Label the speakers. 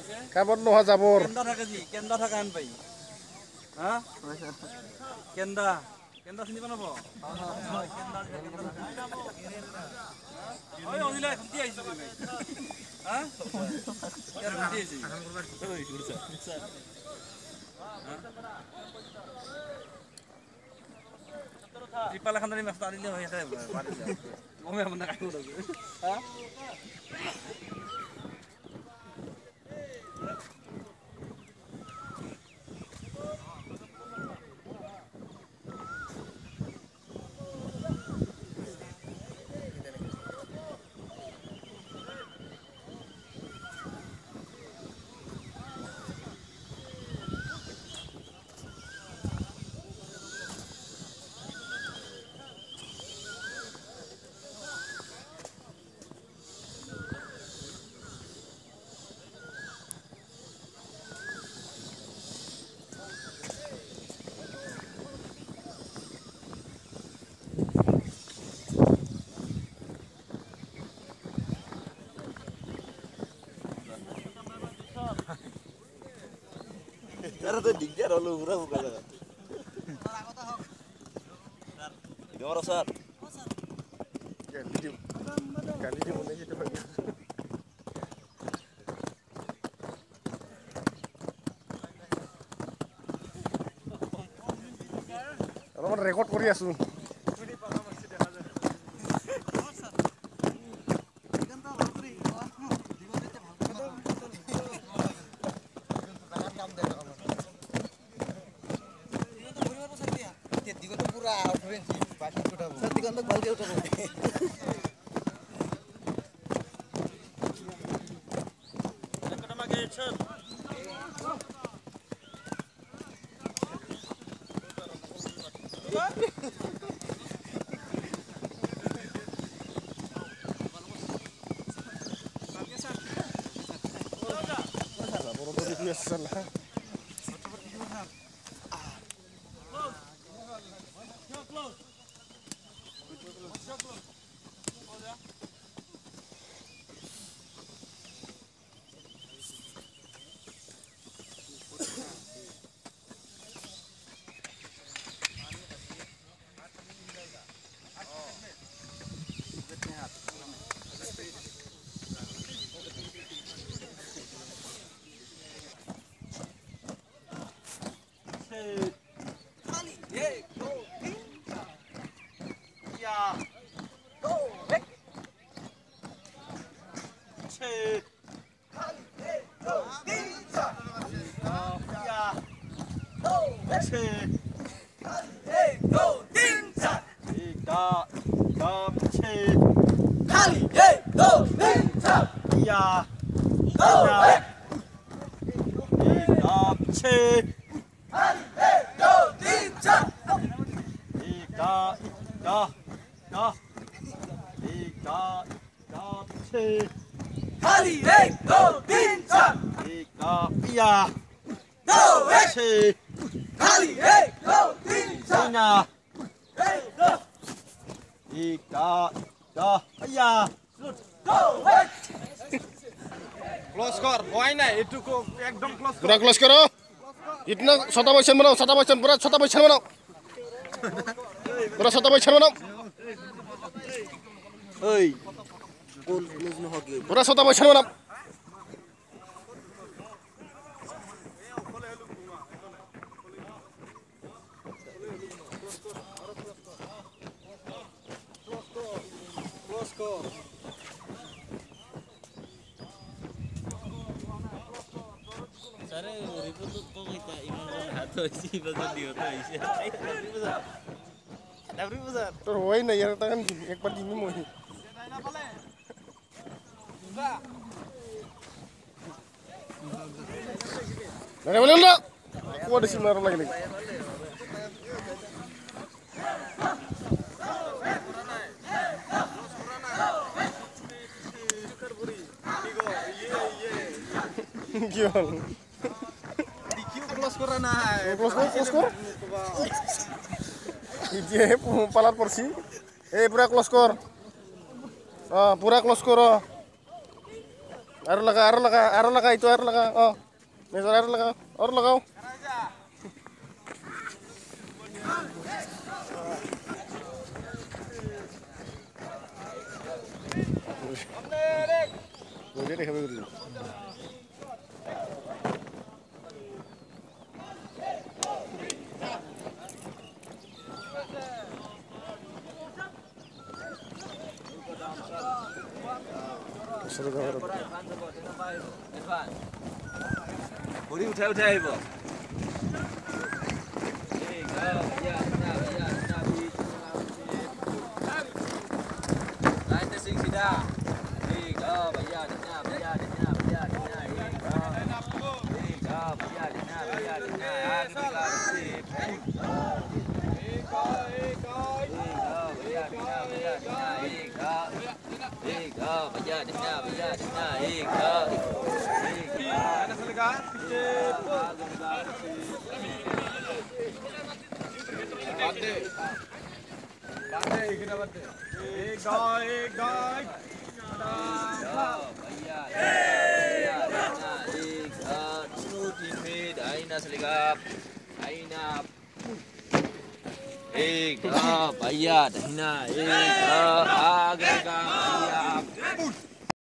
Speaker 1: কামত নোহোৱা যাবৰ
Speaker 2: কেন্দা থাকে যি কেন্দা থাকা হেন পাই হা কেন্দা কেন্দা চিনি পাব কেন্দা ওই অনিলা খুঁটি আইছি তুমি হা কেন খুঁটি আইছি ওই গুরসা টিপালা খান মাছ আনিলে হৈ আছে বাড়ি যা গমে মনে কাকু হা Cara tuh dikjar lalu murah bukan kan? Gimana Sar?
Speaker 1: Kali dia mulai gitu bang. Kalau record kori asu. Pura close karo. Itna sota position banao, sota position pura sota position banao. Pura sota position banao.
Speaker 2: Oi. Pun close no hogi.
Speaker 1: Pura sota position banao.
Speaker 2: Sare ribut kok kita imam atau isi bagian dia tuh isi. Ada besar.
Speaker 1: Tuh, woi na yang tangan ek par gini mau. Nah, boleh enggak? Aku ada sinar lagi nih. Gimana?
Speaker 2: Close korana.
Speaker 1: Close kor. Ije palat porsi. Pura close kor. Pura close kor. Aro laga itu aro laga. Oh. Mesor aro laga. Aro lagao. Boleh deh kami dulu.
Speaker 2: Budi utai bo. Lain tesing sida. Bayar dah hina. Agak-agak bayar.